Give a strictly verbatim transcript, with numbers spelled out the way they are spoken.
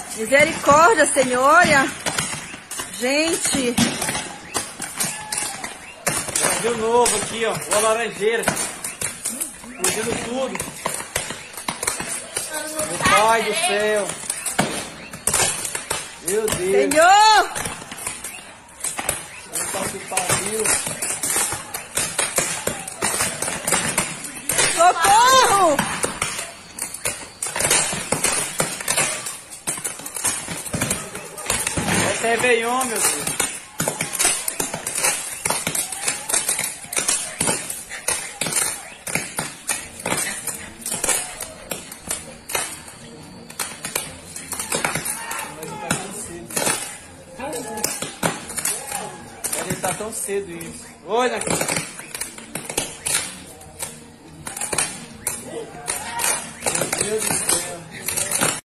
Misericórdia, Senhor, olha. Gente. Brasil novo aqui, ó. Boa laranjeira. Fugindo tudo. Meu Pai do céu. Meu Deus. Senhor. Puta que pariu. Socorro. Essa é Réveillon, meu Deus. Ele tá tão cedo isso. Oi, Naquinha.